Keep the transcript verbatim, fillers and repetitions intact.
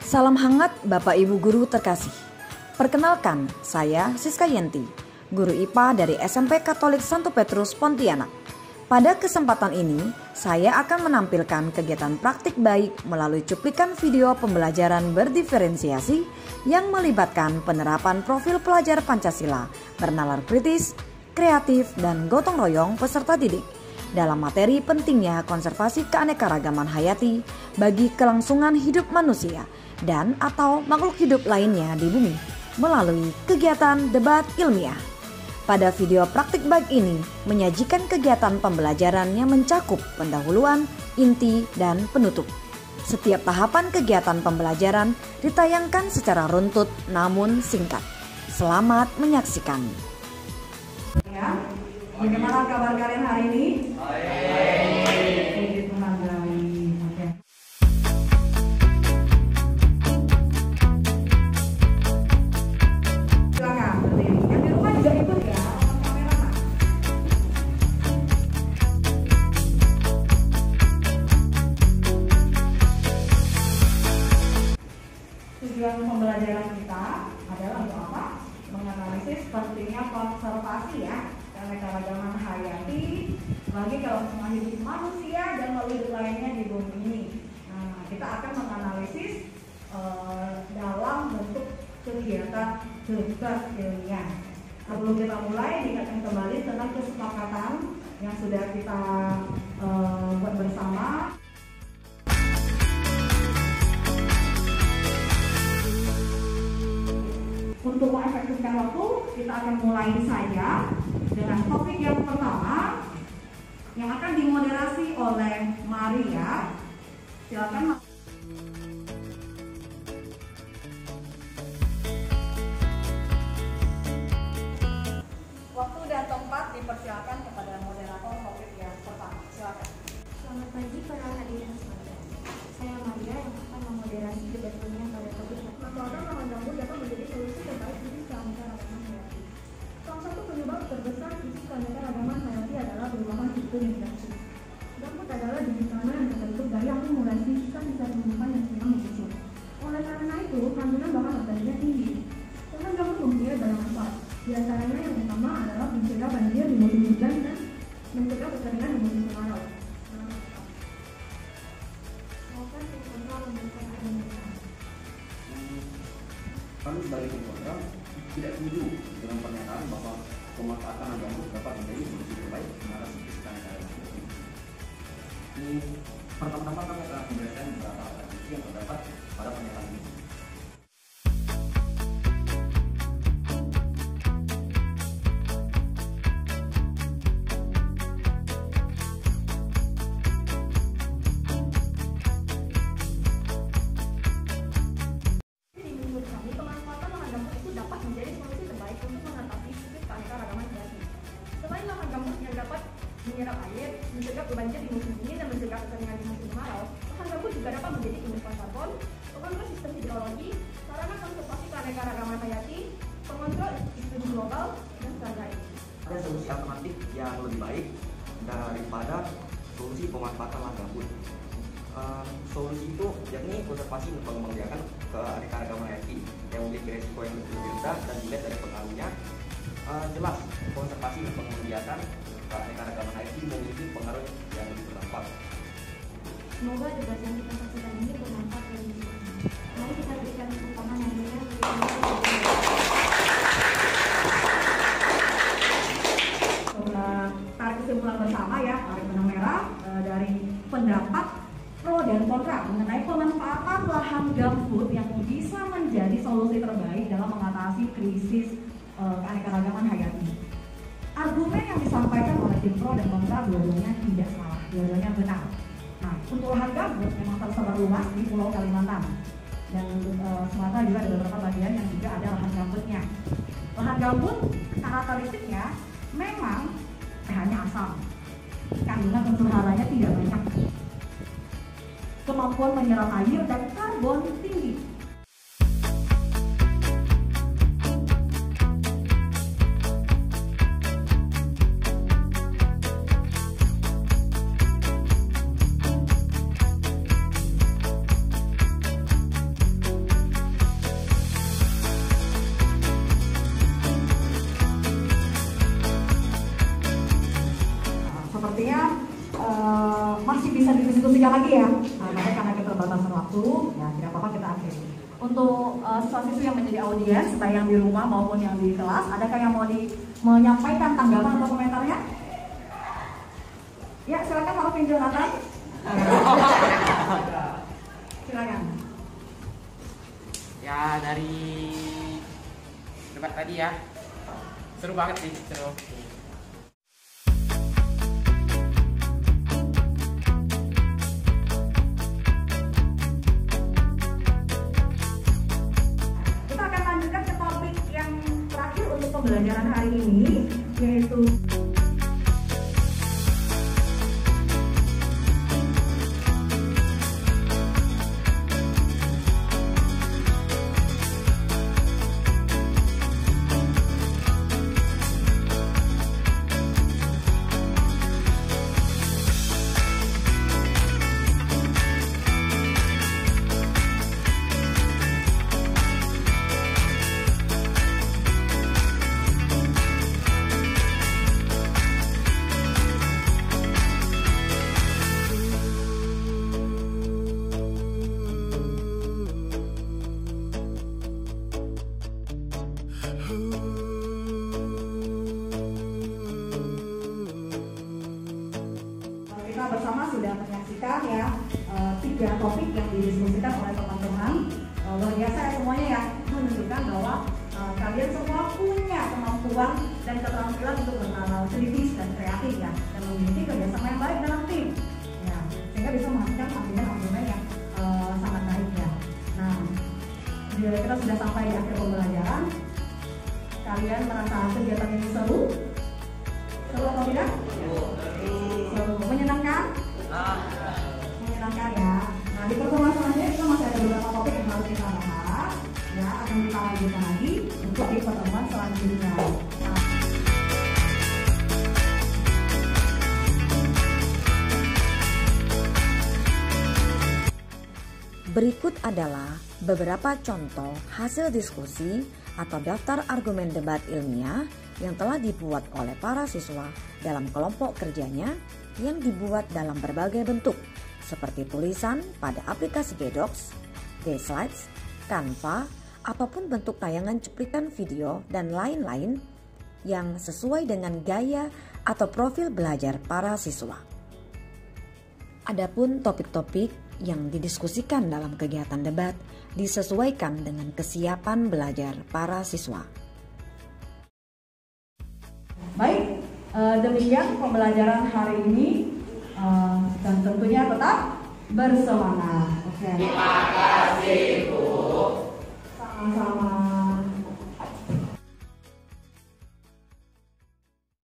Salam hangat Bapak Ibu Guru terkasih. Perkenalkan, saya Siska Yenti, Guru I P A dari S M P Katolik Santo Petrus Pontianak. Pada kesempatan ini, saya akan menampilkan kegiatan praktik baik melalui cuplikan video pembelajaran berdiferensiasi yang melibatkan penerapan profil pelajar Pancasila bernalar kritis, kreatif, dan gotong royong peserta didik dalam materi pentingnya konservasi keanekaragaman hayati bagi kelangsungan hidup manusia dan atau makhluk hidup lainnya di bumi melalui kegiatan debat ilmiah. Pada video praktik baik ini menyajikan kegiatan pembelajaran yang mencakup pendahuluan, inti, dan penutup. Setiap tahapan kegiatan pembelajaran ditayangkan secara runtut namun singkat. Selamat menyaksikan. Ya, bagaimana kabar kalian hari ini? Baik. Silakan, yang di rumah juga ikut ya. Tujuan pembelajaran kita adalah untuk apa? Menganalisis pentingnya konservasi ya, keanekaragaman hayati bagi kelangsungan hidup manusia dan makhluk hidup lainnya di bumi ini. Nah, kita akan menganalisis uh, dalam bentuk kegiatan debat ilmiah. Sebelum kita mulai, diingatkan kembali tentang kesepakatan yang sudah kita uh, buat bersama. Untuk mengefektifkan waktu, kita akan mulai saja dengan topik yang pertama yang akan dimoderasi oleh Maria. Silakan. Waktu dan tempat dipersilakan kepada moderator topik yang pertama. Silakan. Selamat pagi para hadirin sekalian. Saya Maria yang akan memoderasi debat ilmiah pada topik manfaatkan lahan gambut dapat menjadi solusi terbaik krisis keanekaragaman hayati. Salah satu penyebab terbesar krisis keanekaragaman hayati adalah perubahan iklim yang drastis. Gambut adalah jenis tanah yang terbentuk dari akumulasi sisa-sisa tumbuhan yang sedang mengucur. Oleh karena itu, kandungan bahan organiknya tinggi. Dengan gambut mempunyai banyak manfaat. Di antaranya yang utama adalah mencegah banjir di musim hujan dan mencegah kekeringan di musim kemarau. Maupun kontrol pembentukan air mereka. Kami sebagai pengguna tidak setuju dengan pernyataan bahwa pemanfaatan gambut dapat menjadi solusi terbaik mengatasi krisis keanekaragaman. Ini pertama-tama kami akan menjelaskan beberapa tradisi yang terdapat pada pernyataan ini. Menyerap air, mencegah banjir di musim dingin dan mencegah kekeringan di musim kemarau. Lahan gambut juga dapat menjadi pengumpul karbon, pengontrol sistem hidrologi, sarana konservasi keanekaragaman hayati, pengontrol iklim global, dan sebagainya. Ada solusi alternatif yang lebih baik daripada solusi pemanfaatan lahan gambut. Uh, solusi itu yakni konservasi dan pengembangan keanekaragaman hayati yang memiliki resiko yang lebih rendah dan dilihat dari pengaruhnya. Uh, jelas konservasi dan pengembangan keanekaragaman hayati memiliki pengaruh yang lebih berdampak. Semoga debat yang kita saksikan ini bermanfaat bagi kita. Mari kita berikan tepuk tangan yang meriah bagi tarik kesimpulan bersama ya, tarik benang merah e, dari pendapat pro dan kontra mengenai pemanfaatan lahan gambut yang bisa menjadi solusi terbaik dalam mengatasi krisis e, keanekaragaman hayati. Argumen yang disampaikan oleh tim pro dan kontra dua-duanya tidak salah, dua-duanya benar. Nah, untuk lahan gambut memang tersebar luas di Pulau Kalimantan dan e, Sumatera juga ada beberapa bagian yang juga ada lahan gambutnya. Lahan gambut karakteristiknya memang pH-nya asam, kandungan unsur haranya tidak banyak, kemampuan menyerap air dan karbon tinggi. lagi ya, nah, tapi karena kita terbatasan waktu, ya tidak apa-apa kita akhiri. Untuk uh, siswa-siswi yang menjadi audiens, baik yang di rumah maupun yang di kelas, adakah yang mau di, menyampaikan tanggapan atau komentarnya? Ya, silakan Alvin Jonathan. Silakan. Ya, dari debat tadi ya, seru banget sih, seru. Pembelajaran hari ini yaitu kita bersama sudah menyaksikan ya uh, tiga topik yang didiskusikan oleh teman-teman. Uh, luar biasa ya semuanya ya, menunjukkan bahwa uh, kalian semua punya kemampuan dan keterampilan untuk bernalar kritis dan kreatif ya, dan memiliki kerjasama yang baik dalam tim ya, sehingga bisa menghasilkan argumen-argumen yang uh, sangat baik ya. Nah, kita sudah sampai di akhir pembelajaran. Kalian merasa kegiatan ini seru? Seru atau tidak? Seru. Menyenangkan? Menyenangkan ya. Nah, di pertemuan selanjutnya kita masih ada beberapa topik yang harus kita bahas ya, akan kita lanjutkan lagi untuk di pertemuan selanjutnya. Nah, Berikut adalah beberapa contoh hasil diskusi atau daftar argumen debat ilmiah yang telah dibuat oleh para siswa dalam kelompok kerjanya yang dibuat dalam berbagai bentuk seperti tulisan pada aplikasi G-Docs, G-Slides, Canva, apapun bentuk tayangan cuplikan video dan lain-lain yang sesuai dengan gaya atau profil belajar para siswa. Adapun topik-topik yang didiskusikan dalam kegiatan debat disesuaikan dengan kesiapan belajar para siswa. baik, uh, demikian pembelajaran hari ini uh, dan tentunya tetap bersemangat. Oke. Terima kasih, Bu.